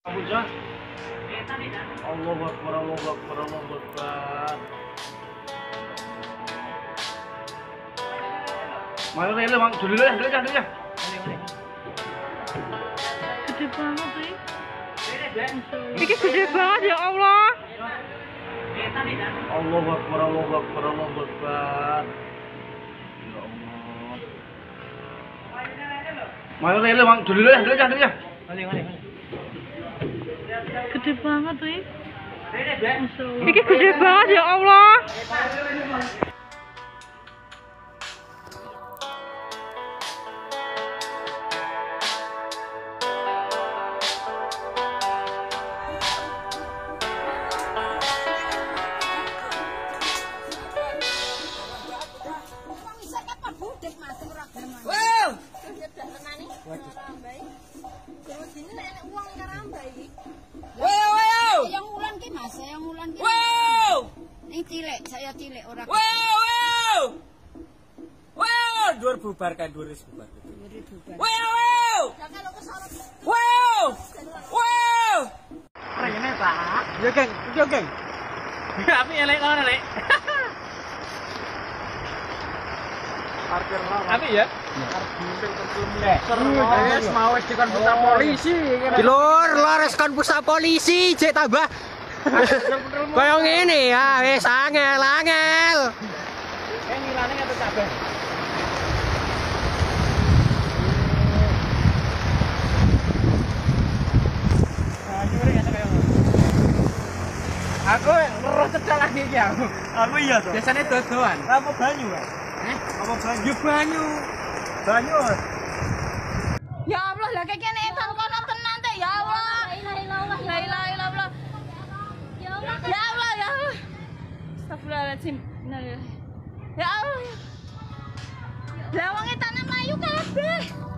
Abuja. Allahu Akbar, Allahu Akbar, Allahu Akbar. Mari rele Bang, dulu ya. Gede banget sih. Ini gede banget ya Allah. Allahu Akbar, Allahu Akbar, Allahu Akbar. Ya Allah. Mari rele Bang, dulu ya. Gede banget sih. Ini gede banget ya Allah. Saya cilik orang. Dur bubarkan, dur bubar. Rene Pak. Yo geng. Api elek kono elek. Parkir lah. Api ya? Wes mau wis dikon pusat polisi ngene. Lur wis kon pusat polisi, cek tambah. Kayak ngene ya, wis angel. Ngilane ngatur kabeh. Aku ngerus cecak lagi iki aku. Aku iya to. Biasane dodoan. Apa banyu, Pak? Apa banyu? Banyu. Ya Allah, lah kayak kene edan kono tenan teh ya Allah. La ilaha illallah. Ya Allah. Astagfirullahaladzim. Ya Allah. Lah wong edane mlayu kabeh.